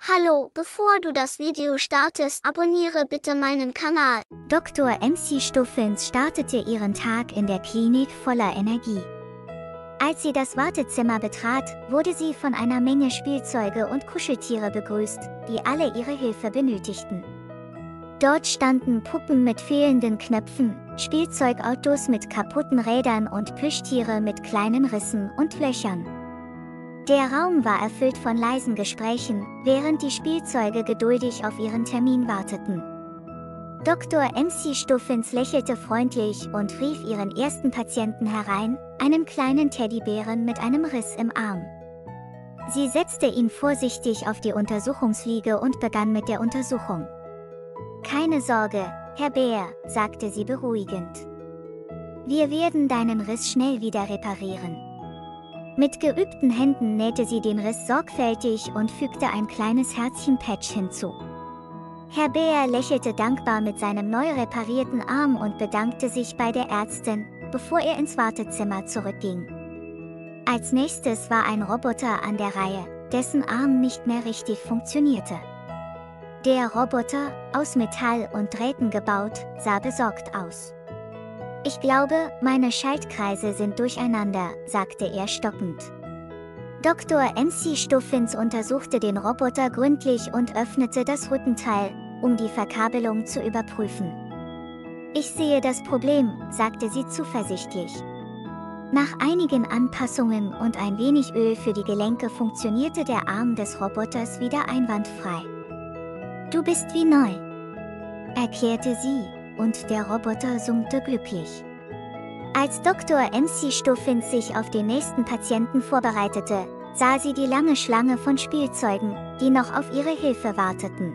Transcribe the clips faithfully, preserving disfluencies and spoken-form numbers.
Hallo, bevor du das Video startest, abonniere bitte meinen Kanal. Doktor M C Stuffins startete ihren Tag in der Klinik voller Energie. Als sie das Wartezimmer betrat, wurde sie von einer Menge Spielzeuge und Kuscheltiere begrüßt, die alle ihre Hilfe benötigten. Dort standen Puppen mit fehlenden Knöpfen, Spielzeugautos mit kaputten Rädern und Plüschtiere mit kleinen Rissen und Löchern. Der Raum war erfüllt von leisen Gesprächen, während die Spielzeuge geduldig auf ihren Termin warteten. Doktor M C Stuffins lächelte freundlich und rief ihren ersten Patienten herein, einen kleinen Teddybären mit einem Riss im Arm. Sie setzte ihn vorsichtig auf die Untersuchungsliege und begann mit der Untersuchung. „Keine Sorge, Herr Bär“, sagte sie beruhigend. „Wir werden deinen Riss schnell wieder reparieren.“ Mit geübten Händen nähte sie den Riss sorgfältig und fügte ein kleines Herzchen-Patch hinzu. Herr Bär lächelte dankbar mit seinem neu reparierten Arm und bedankte sich bei der Ärztin, bevor er ins Wartezimmer zurückging. Als nächstes war ein Roboter an der Reihe, dessen Arm nicht mehr richtig funktionierte. Der Roboter, aus Metall und Drähten gebaut, sah besorgt aus. „Ich glaube, meine Schaltkreise sind durcheinander“, sagte er stockend. Doktor M C Stuffins untersuchte den Roboter gründlich und öffnete das Rückenteil, um die Verkabelung zu überprüfen. „Ich sehe das Problem“, sagte sie zuversichtlich. Nach einigen Anpassungen und ein wenig Öl für die Gelenke funktionierte der Arm des Roboters wieder einwandfrei. „Du bist wie neu“, erklärte sie, und der Roboter summte glücklich. Als Doktor M C Stuffins sich auf den nächsten Patienten vorbereitete, sah sie die lange Schlange von Spielzeugen, die noch auf ihre Hilfe warteten.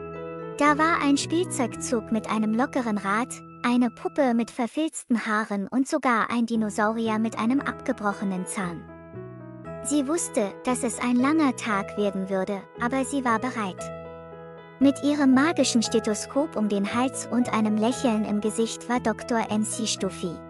Da war ein Spielzeugzug mit einem lockeren Rad, eine Puppe mit verfilzten Haaren und sogar ein Dinosaurier mit einem abgebrochenen Zahn. Sie wusste, dass es ein langer Tag werden würde, aber sie war bereit. Mit ihrem magischen Stethoskop um den Hals und einem Lächeln im Gesicht war Doktor M C Stuffi